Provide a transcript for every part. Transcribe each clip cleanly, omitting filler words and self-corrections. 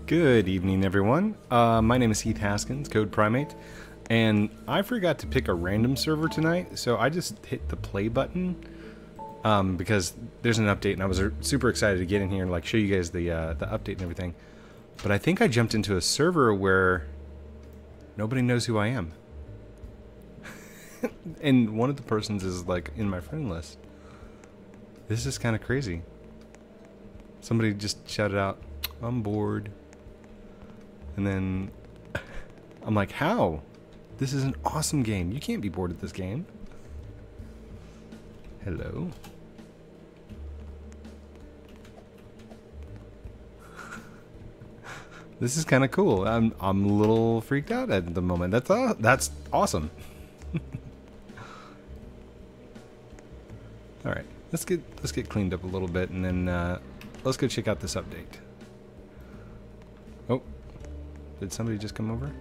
Good evening, everyone. My name is Heath Haskins, Code Primate, and I forgot to pick a random server tonight, so I just hit the play button because there's an update, and I was super excited to get in here and like show you guys the update and everything. But I think I jumped into a server where nobody knows who I am, and one of the persons is like in my friend list. This is kind of crazy. Somebody just shouted out, "I'm bored." And then I'm like, how? This is an awesome game. You can't be bored at this game. Hello. This is kind of cool. I'm a little freaked out at the moment. That's awesome. All right, let's get cleaned up a little bit, and then let's go check out this update. Oh. Did somebody just come over?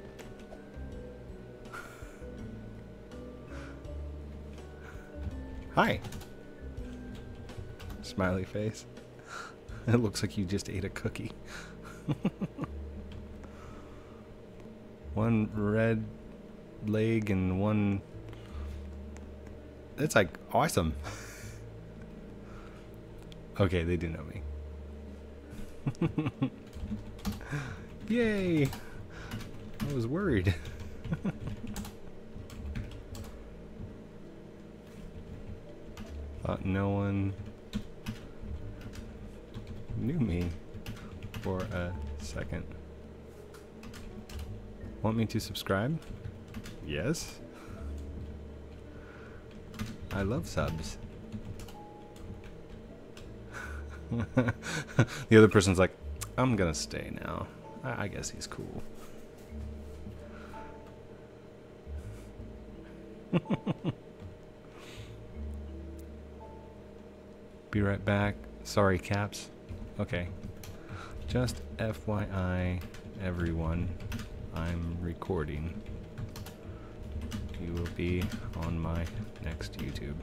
Hi. Smiley face. It looks like you just ate a cookie. One red leg and one... That's like awesome. Okay, they do know me. Yay! I was worried. Thought no one knew me for a second. Want me to subscribe? Yes. I love subs. The other person's like, I'm gonna stay now. I guess he's cool. Be right back. Sorry, caps. Okay. Just FYI, everyone, I'm recording. You will be on my next YouTube.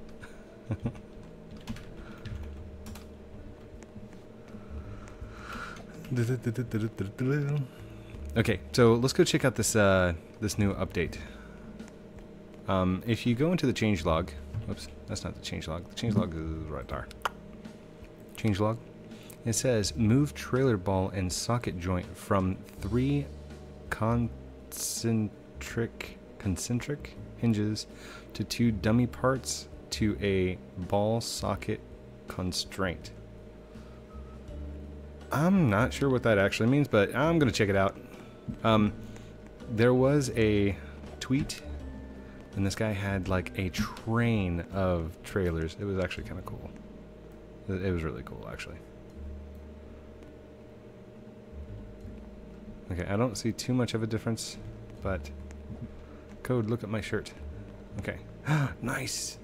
Okay, so let's go check out this this new update. If you go into the changelog, oops, that's not the changelog. The changelog is right there. Changelog. It says move trailer ball and socket joint from 3 concentric hinges to 2 dummy parts to a ball socket constraint. I'm not sure what that actually means, but I'm gonna check it out. There was a tweet, and this guy had like a train of trailers. It was actually kind of cool. It was really cool, actually. Okay, I don't see too much of a difference, but Code, look at my shirt. Okay, nice.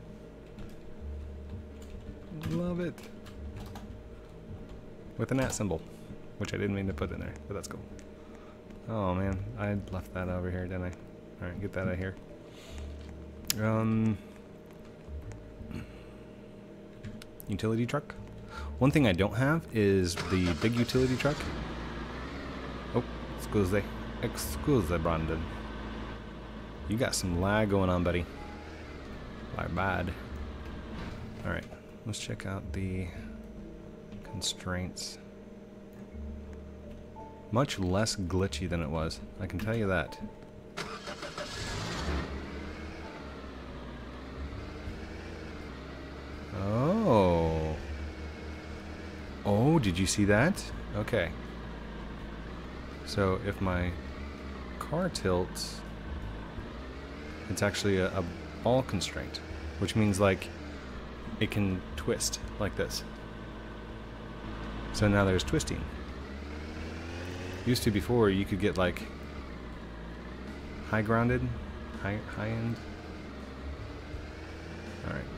Love it. With an @ symbol, which I didn't mean to put in there, but that's cool. Oh man, I left that over here, didn't I? Alright, get that out of here. Utility truck. One thing I don't have is the big utility truck. Oh, excuse Brandon. You got some lag going on, buddy. Lag bad. Alright, let's check out the constraints. Much less glitchy than it was, I can tell you that. Oh. Oh, did you see that? Okay. So if my car tilts, it's actually a ball constraint, which means like it can twist like this. So now there's twisting. Used to before you could get like high grounded, high end. All right.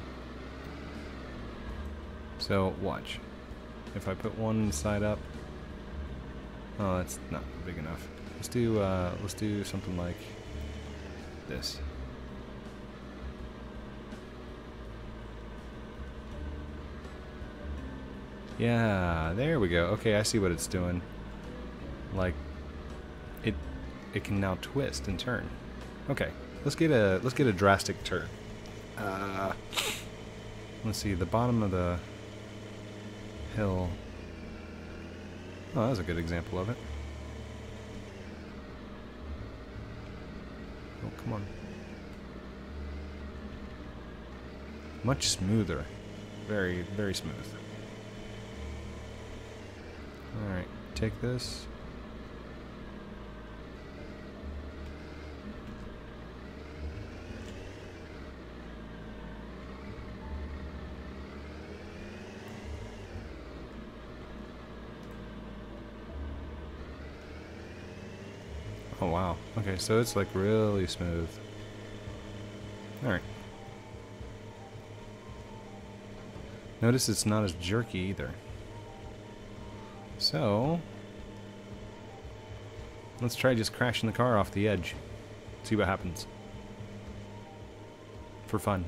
So watch. If I put one side up, oh, that's not big enough. Let's do something like this. Yeah, there we go. Okay, I see what it's doing. like it can now twist and turn. Okay, let's get a drastic turn. Let's see, the bottom of the hill. Oh, that was a good example of it. Oh, come on. Much smoother. Very, very smooth. Alright, take this. Oh wow. Okay, so it's like really smooth. Alright. Notice it's not as jerky either. So let's try just crashing the car off the edge. See what happens. For fun.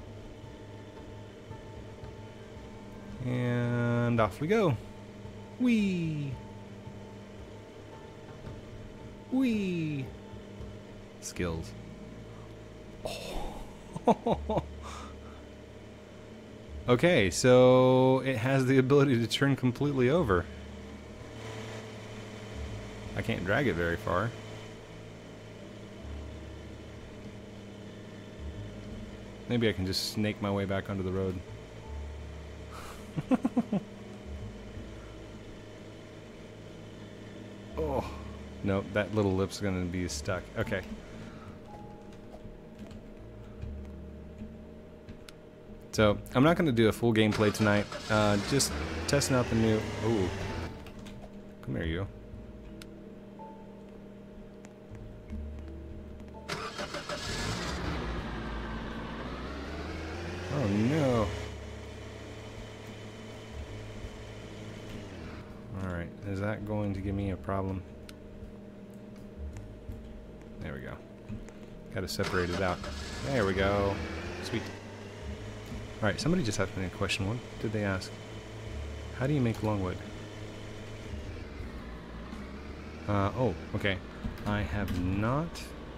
And off we go. Whee! Whee! Skills. Oh. Okay, so it has the ability to turn completely over. I can't drag it very far. Maybe I can just snake my way back onto the road. Oh. Nope, that little lip's gonna be stuck. Okay. So, I'm not gonna do a full gameplay tonight. Just testing out the new... Ooh. Come here, you. Oh, no. Alright, is that going to give me a problem? There we go. Gotta separate it out. There we go. Sweet. Alright, somebody just asked me a question. What did they ask? How do you make longwood? Oh, okay. I have not.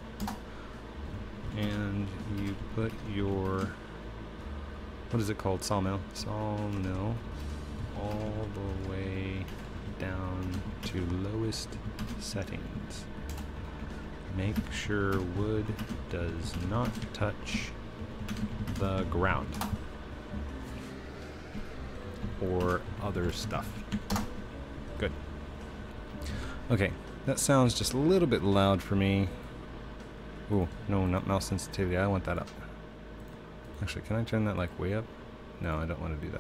And you put your... What is it called? Sawmill. Sawmill. All the way down to lowest settings. Make sure wood does not touch the ground or other stuff. Good. Okay, that sounds just a little bit loud for me. Ooh, no, not mouse sensitivity. I want that up. Actually, can I turn that like way up? No, I don't want to do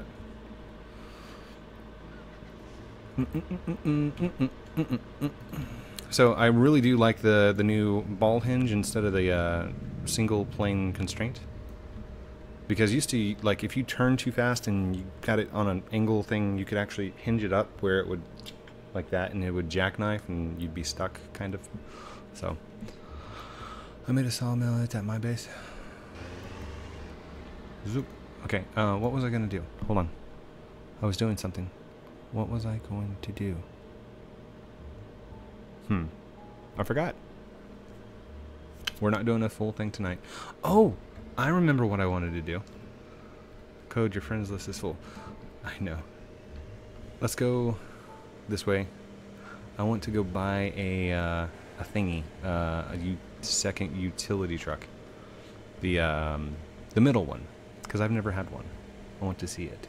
that. So I really do like the new ball hinge instead of the single plane constraint. Because used to, like, if you turn too fast and you got it on an angle thing, you could actually hinge it up where it would, like that, and it would jackknife and you'd be stuck, kind of. So, I made a sawmill. It's at my base. Zoop. Okay, what was I going to do? Hold on. I was doing something. What was I going to do? I forgot. We're not doing a full thing tonight. Oh, I remember what I wanted to do. Code, your friends list is full. I know. Let's go this way. I want to go buy a thingy, second utility truck. The middle one, because I've never had one. I want to see it.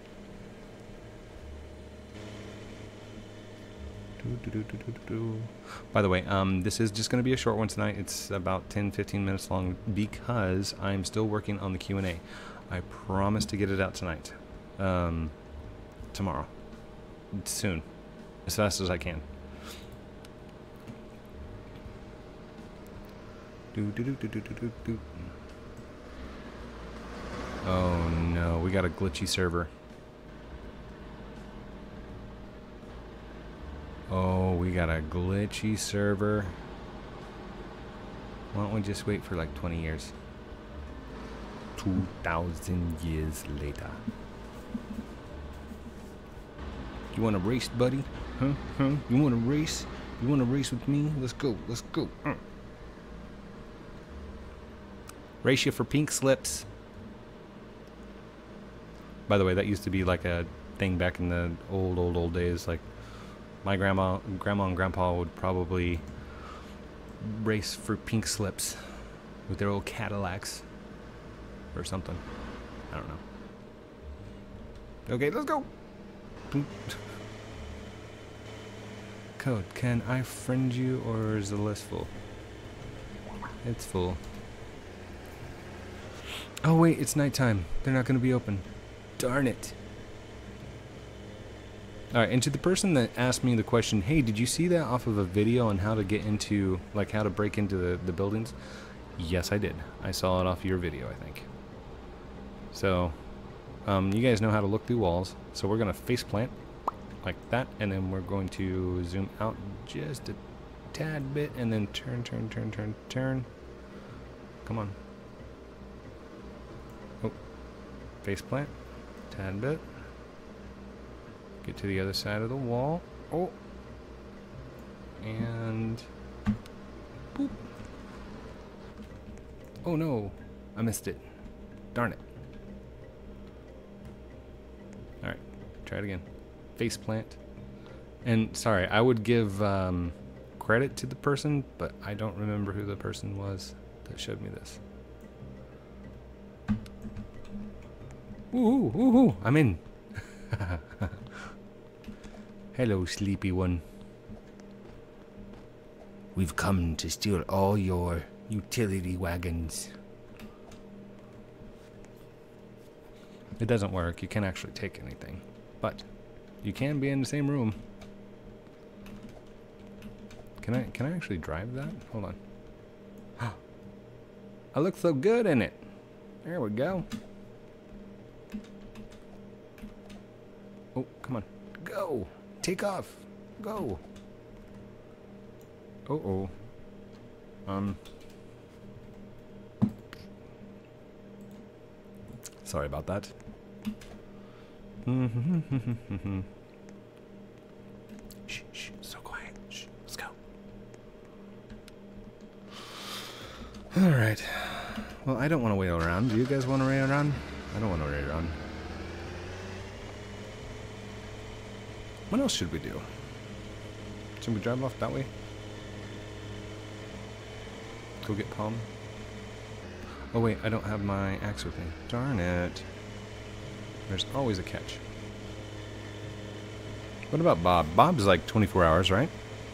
By the way, this is just going to be a short one tonight. It's about 10-15 minutes long because I'm still working on the Q&A. I promise to get it out tonight. Tomorrow. Soon. As fast as I can. Oh no, we got a glitchy server. Oh, we got a glitchy server. Why don't we just wait for like 20 years? 2,000 years later. You want to race, buddy? Huh? You want to race? You want to race with me? Let's go. Let's go. Race you for pink slips. By the way, that used to be like a thing back in the old days. Like my grandma and grandpa would probably race for pink slips with their old Cadillacs or something. I don't know. Okay, let's go. Code, can I friend you or is the list full? It's full. Oh wait, it's nighttime. They're not going to be open. Darn it. Alright, and to the person that asked me the question, hey, did you see that off of a video on how to get into, like how to break into the buildings? Yes, I did. I saw it off your video, I think. So, you guys know how to look through walls. So we're going to face plant like that, and then we're going to zoom out just a tad bit, and then turn. Come on. Oh, face plant, tad bit. Get to the other side of the wall. Oh, and boop. Oh no, I missed it. Darn it. All right, try it again. Face plant. And sorry, I would give credit to the person, but I don't remember who the person was that showed me this. Ooh, ooh, ooh, I'm in. Hello, sleepy one. We've come to steal all your utility wagons. It doesn't work. You can't actually take anything, but you can be in the same room. Can I actually drive that? Hold on. I look so good in it. There we go. Oh, come on. Go. Take off. Go. Uh-oh. Sorry about that. Shh, shh, so quiet. Shh, let's go. Alright. Well, I don't want to wait around. Do you guys want to wait around? I don't want to wait around. What else should we do? Should we drive off that way? Go get Palm? Oh wait, I don't have my axe with me. Darn it. There's always a catch. What about Bob? Bob's like 24 hours, right?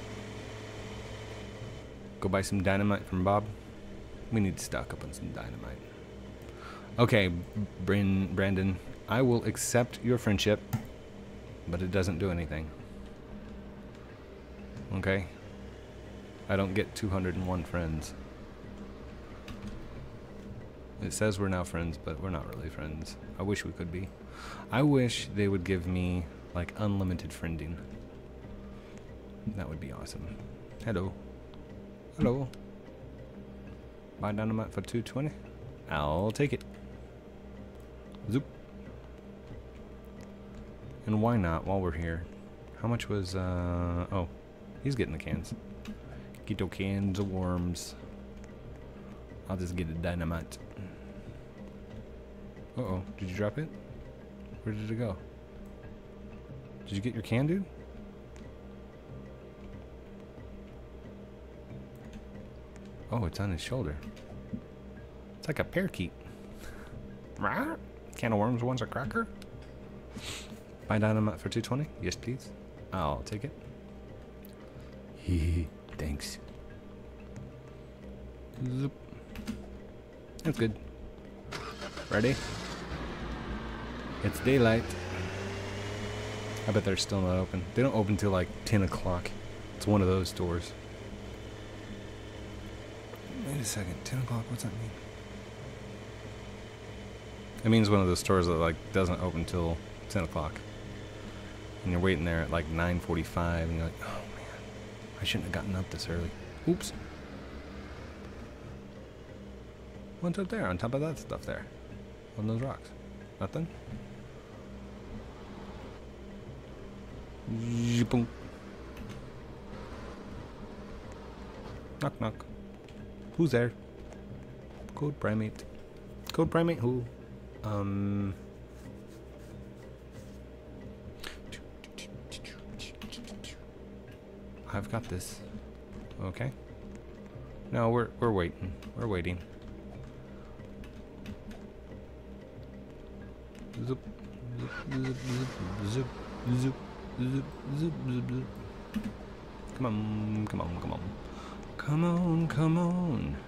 Go buy some dynamite from Bob. We need to stock up on some dynamite. Okay, Brandon, I will accept your friendship, but it doesn't do anything. Okay? I don't get 201 friends. It says we're now friends, but we're not really friends. I wish we could be. I wish they would give me, like, unlimited friending. That would be awesome. Hello. Hello. Buy dynamite for 220? I'll take it. Zoop. And why not, while we're here? How much was, oh, he's getting the cans. Get your cans of worms. I'll just get a dynamite. Uh-oh, did you drop it? Where did it go? Did you get your can, dude? Oh, it's on his shoulder. It's like a parakeet. Can of worms wants a cracker? Buy dynamite for 220? Yes, please. I'll take it. Hee, thanks. Zoop. That's good. Ready? It's daylight. I bet they're still not open. They don't open till like 10 o'clock. It's one of those stores. Wait a second. 10 o'clock? What's that mean? It means one of those stores that like doesn't open till 10 o'clock. And you're waiting there at like 9:45 and you're like, oh man, I shouldn't have gotten up this early. Oops. What's up there on top of that stuff there? On those rocks? Nothing? Boom. Knock, knock. Who's there? Code Primate. Code Primate who? I've got this. Okay. No, we're waiting. We're waiting. Zoop, zoop, zoop, zoop, zoop, zoop, zoop, zoop. Come on, come on, come on. Come on, come on.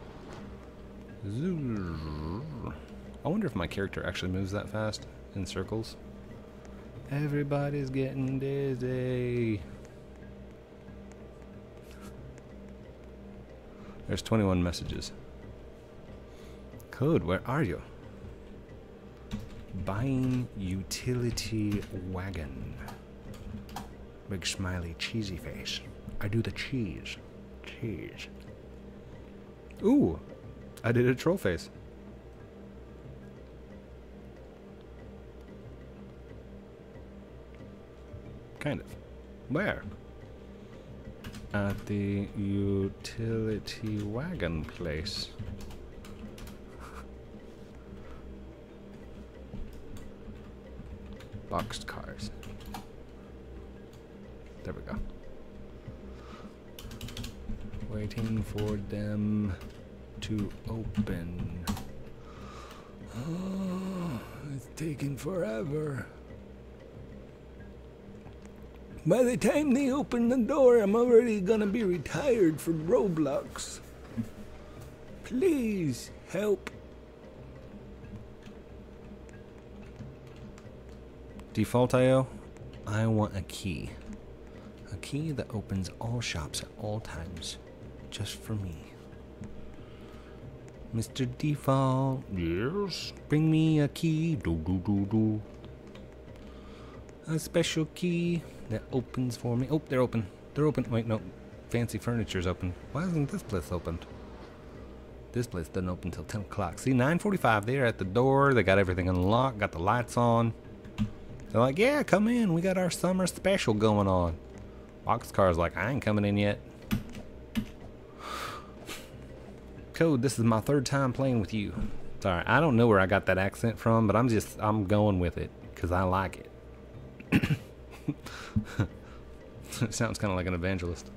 Zoop. I wonder if my character actually moves that fast in circles. Everybody's getting dizzy. There's 21 messages. Code, where are you? Buying utility wagon. Big smiley cheesy face. I do the cheese. Cheese. Ooh, I did a troll face. Kind of. Where? At the utility wagon place. Boxed cars. There we go. Waiting for them to open. Oh, it's taking forever. By the time they open the door, I'm already gonna be retired from Roblox. Please help. Default IO, I want a key. A key that opens all shops at all times. Just for me. Mr. Default. Yes. Bring me a key. Do do do do. A special key that opens for me. Oh, they're open. They're open. Wait, no. Fancy furniture's open. Why isn't this place opened? This place doesn't open until 10 o'clock. See, 9:45. They're at the door. They got everything unlocked. Got the lights on. They're like, yeah, come in. We got our summer special going on. Boxcar's like, I ain't coming in yet. Code, this is my third time playing with you. Sorry, I don't know where I got that accent from, but I'm going with it because I like it. It sounds kind of like an evangelist.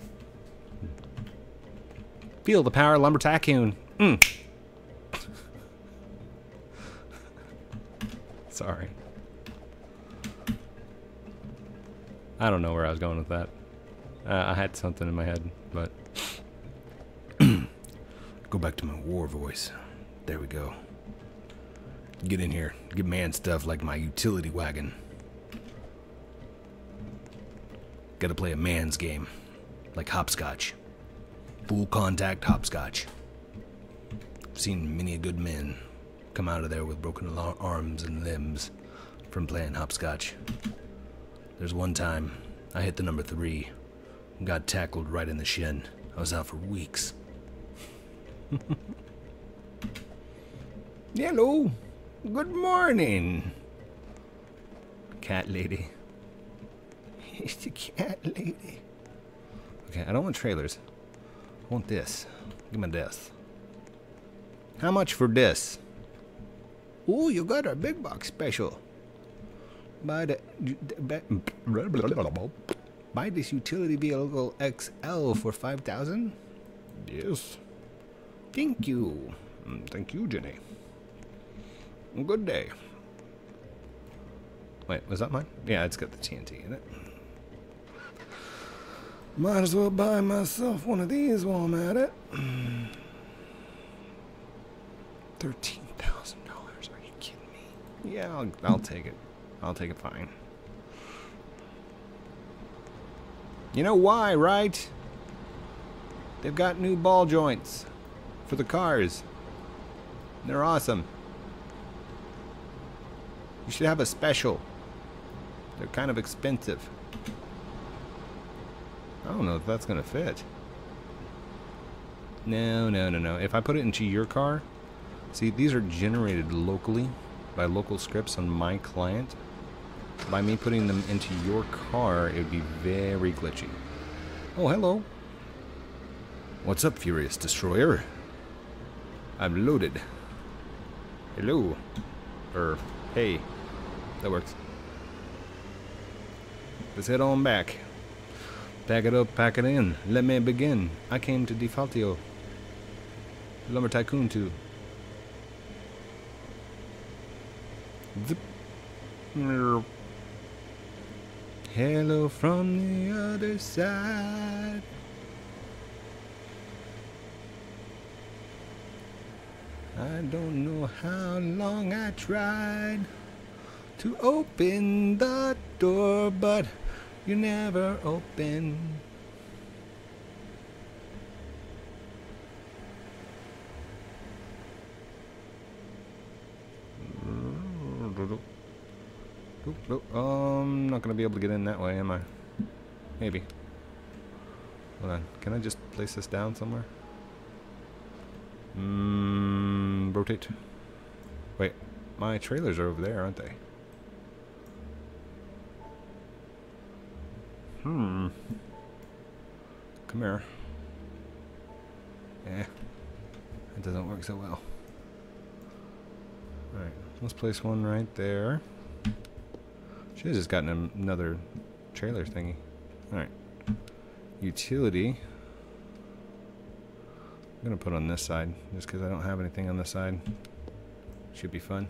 Feel the power, lumber tycoon. Sorry. I don't know where I was going with that. I had something in my head, but go back to my war voice. There we go. Get in here. Get man stuff like my utility wagon. Gotta play a man's game. Like hopscotch. Full contact hopscotch. I've seen many a good men come out of there with broken arms and limbs from playing hopscotch. There's one time I hit the number 3 and got tackled right in the shin. I was out for weeks. Hello. Good morning. Cat lady. It's the cat lady. Okay, I don't want trailers. I want this. Give me this. How much for this? Oh, you got our big box special. Buy this utility vehicle XL for 5,000. Yes. Thank you. Thank you, Jenny. Good day. Wait, was that mine? Yeah, it's got the TNT in it. Might as well buy myself one of these while I'm at it. $13,000. Are you kidding me? Yeah, I'll take it. I'll take it fine. You know why, right? They've got new ball joints for the cars. They're awesome. You should have a special. They're kind of expensive. I don't know if that's gonna fit. No, no, no, no. If I put it into your car, see, these are generated locally by local scripts on my client. By me putting them into your car, it would be very glitchy. Oh, hello. What's up, Furious Destroyer? I'm loaded. Hello. Hey. That works. Let's head on back. Pack it up, pack it in. Let me begin. I came to Defaultio. Lumber Tycoon 2. Zip. Hello from the other side. I don't know how long I tried to open the door, but you never open. I'm not gonna be able to get in that way, am I? Maybe. Hold on. Can I just place this down somewhere? Rotate. Wait, my trailers are over there, aren't they? Come here. Eh, it doesn't work so well. Alright, let's place one right there. Should have just gotten another trailer thingy. Alright. Utility. I'm gonna put on this side, just because I don't have anything on this side. Should be fun.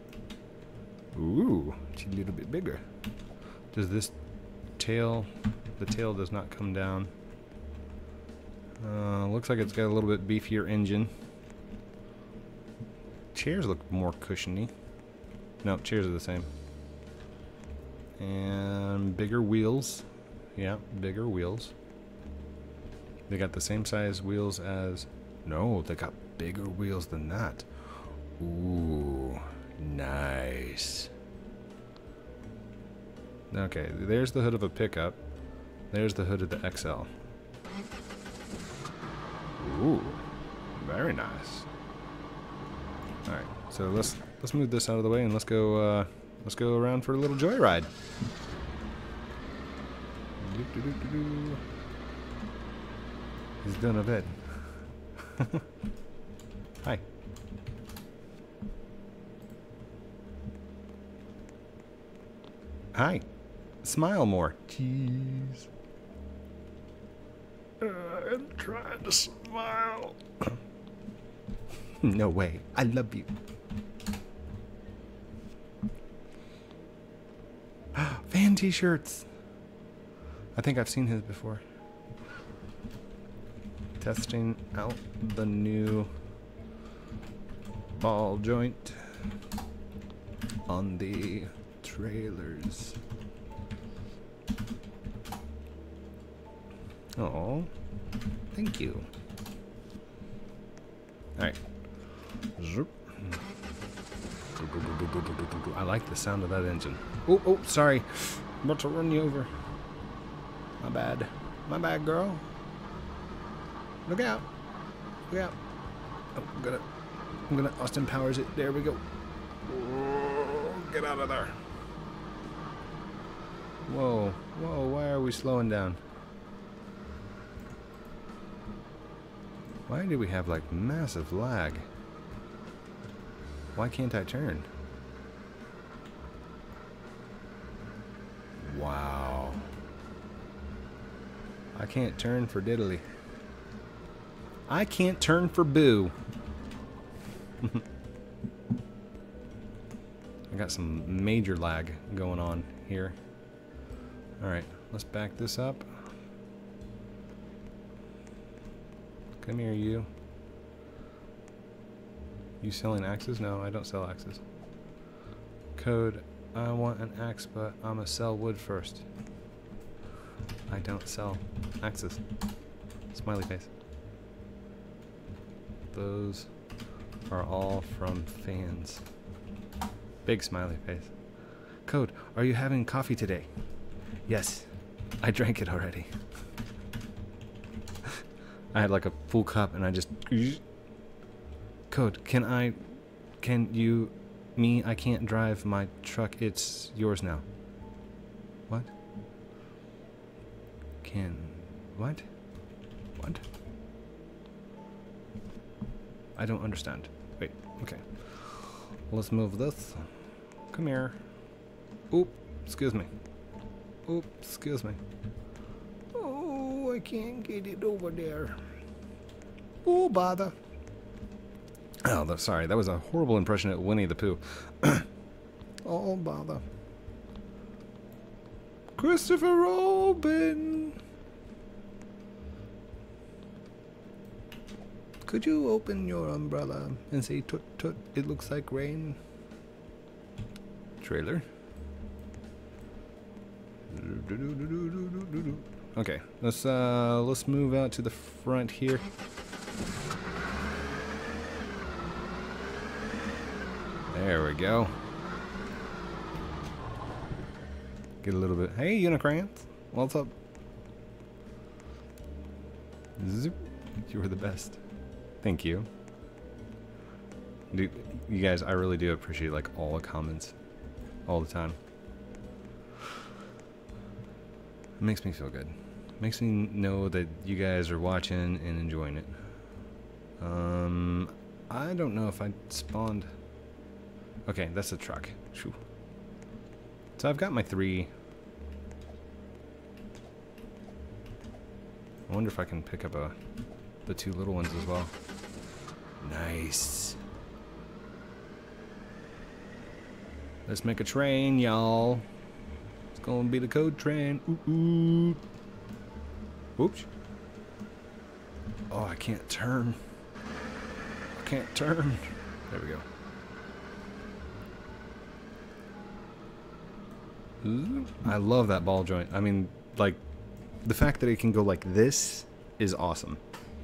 Ooh, it's a little bit bigger. Does this tail, the tail does not come down. Looks like it's got a little bit beefier engine. Chairs look more cushiony. No, chairs are the same. And bigger wheels. Yeah, bigger wheels. They got the same size wheels as... No, they got bigger wheels than that. Ooh, nice. Okay, there's the hood of a pickup. There's the hood of the XL. Ooh, very nice. All right, so let's move this out of the way and let's go around for a little joyride. He's doing a bit. Hi. Hi. Smile more. Jeez. I'm trying to smile. No way. I love you. Fan t-shirts. I think I've seen his before. Testing out the new ball joint on the trailers. Oh, thank you. All right. Zoop. I like the sound of that engine. Oh, sorry. I'm about to run you over. My bad. My bad, girl. Look out. Look out. Oh, I'm gonna Austin Powers it. There we go. Oh, get out of there. Whoa, why are we slowing down? Why do we have like massive lag? Why can't I turn? Wow. I can't turn for diddly. I can't turn for boo. I got some major lag going on here. Alright, let's back this up. Come here, you. You selling axes? No, I don't sell axes. Code, I want an axe, but I'm gonna sell wood first. I don't sell axes. Smiley face. Those are all from fans. Big smiley face. Code, are you having coffee today? Yes, I drank it already. I had like a full cup and I just... Code, I can't drive my truck, it's yours now. What? What? I don't understand. Wait, okay. Let's move this. Come here. Oop, excuse me. Oop, excuse me. Oh, I can't get it over there. Oh, bother. Oh, sorry, that was a horrible impression of Winnie the Pooh. Oh, bother. Christopher Robin! Could you open your umbrella and say toot toot, it looks like rain? Trailer. Okay, let's move out to the front here. There we go. Get a little bit. Hey, Unicrans, what's up? Zoop. You were the best. Thank you. Dude, you guys, I really do appreciate like all the comments, all the time. It makes me feel good. Makes me know that you guys are watching and enjoying it. I don't know if I spawned. Okay, that's a truck. Shoo. So I've got my 3. I wonder if I can pick up the 2 little ones as well. Nice. Let's make a train, y'all. It's gonna be the code train. Ooh, ooh. Oops. Oh, I can't turn. I can't turn. There we go. Ooh. I love that ball joint. I mean, like, the fact that it can go like this is awesome.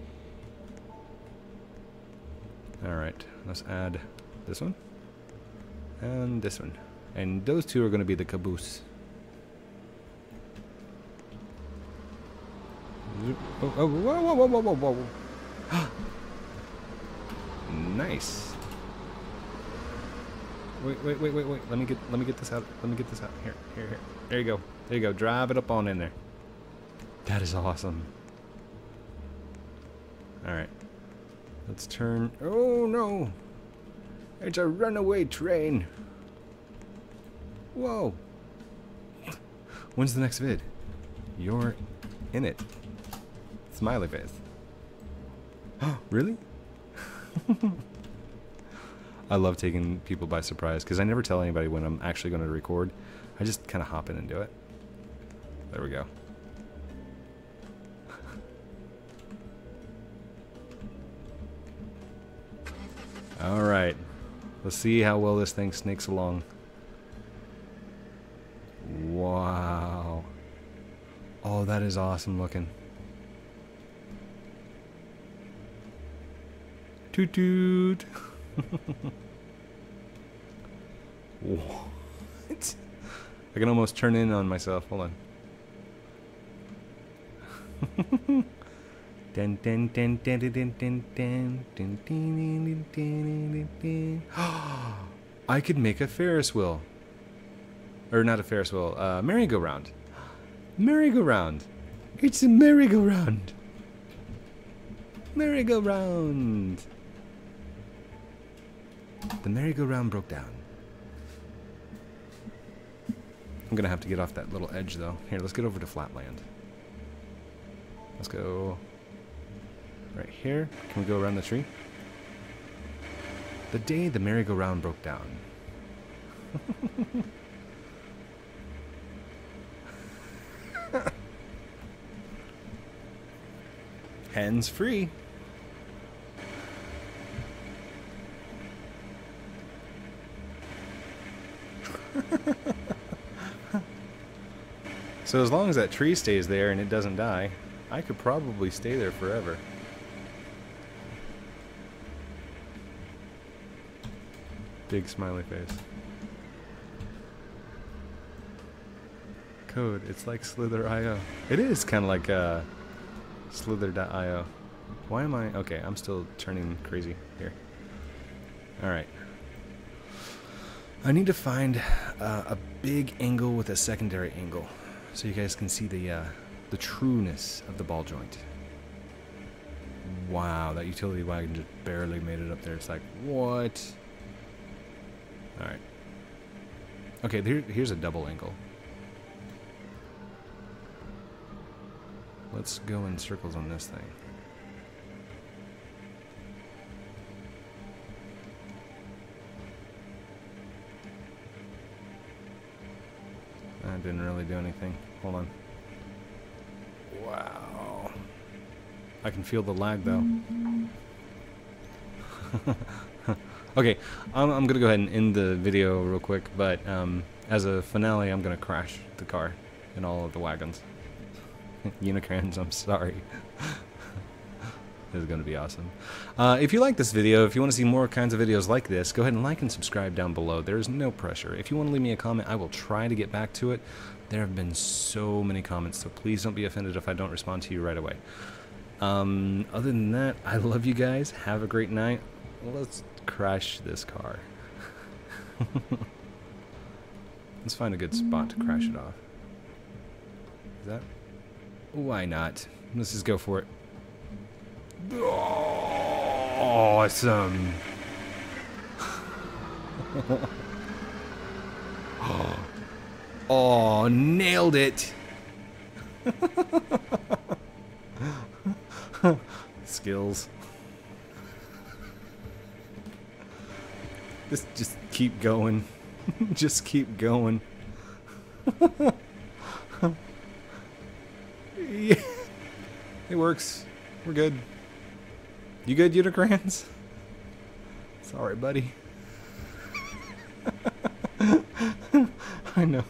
Alright, let's add this one. And this one. And those 2 are going to be the caboose. Oh, oh, whoa, whoa, whoa, whoa, whoa, whoa. Nice. Wait. Let me get this out. Let me get this out. Here. There you go. There you go. Drive it up on in there. That is awesome. Alright. Let's turn. Oh no! It's a runaway train. Whoa. When's the next vid? You're in it. Smiley face. Really? I love taking people by surprise because I never tell anybody when I'm actually going to record. I just kind of hop in and do it. There we go. Alright. Let's see how well this thing snakes along. Wow. Oh, that is awesome looking. Toot toot. What? I can almost turn in on myself. Hold on. I could make a Ferris wheel. Or not a Ferris wheel, merry-go-round. Merry-go-round. It's a merry-go-round. Merry-go-round. The merry-go-round broke down. I'm gonna have to get off that little edge though. Here, let's get over to flatland. Let's go right here. Can we go around the tree? The day the merry-go-round broke down. Hands free. So as long as that tree stays there and it doesn't die, I could probably stay there forever. Big smiley face. Code, it's like Slither.io. It is kind of like Slither.io. Why am I... Okay, I'm still turning crazy here. Alright. I need to find a big angle with a secondary angle so you guys can see the trueness of the ball joint. Wow, that utility wagon just barely made it up there. It's like, what? Alright. Okay, here's a double angle. Let's go in circles on this thing. That didn't really do anything. Hold on. Wow. I can feel the lag though. Okay, I'm gonna go ahead and end the video real quick, but as a finale, I'm gonna crash the car and all of the wagons. Unicrans, I'm sorry. This is going to be awesome. If you like this video, if you want to see more kinds of videos like this, go ahead and like and subscribe down below. There is no pressure. If you want to leave me a comment, I will try to get back to it. There have been so many comments, so please don't be offended if I don't respond to you right away. Other than that, I love you guys. Have a great night. Let's crash this car. Let's find a good spot to crash it off. Is that? Why not? Let's just go for it. Awesome. Oh, nailed it. Skills. Just keep going. Just keep going. Yeah. It works. We're good. You good, Unicrans? Sorry, buddy. I know.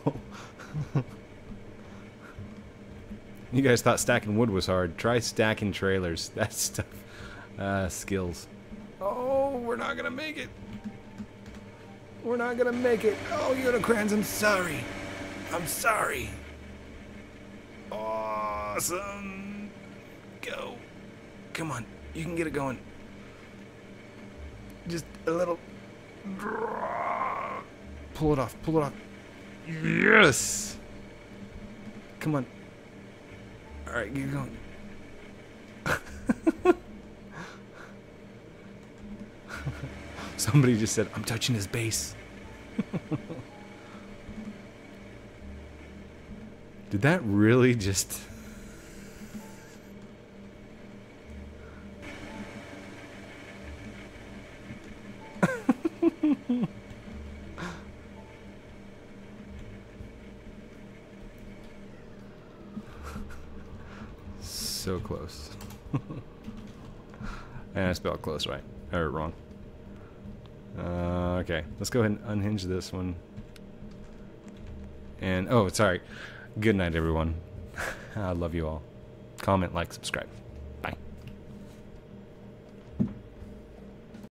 You guys thought stacking wood was hard. Try stacking trailers. That stuff. Skills. Oh, we're not gonna make it. We're not gonna make it. Oh, Unicrans, I'm sorry. I'm sorry. Awesome. Go. Come on. You can get it going. Just a little. Pull it off. Pull it off. Yes. Come on. All right, get going. Somebody just said, I'm touching his base. Did that really just... So close. And I spelled close right. Or wrong. Okay, let's go ahead and unhinge this one. And, oh, sorry. Good night, everyone. I love you all. Comment, like, subscribe.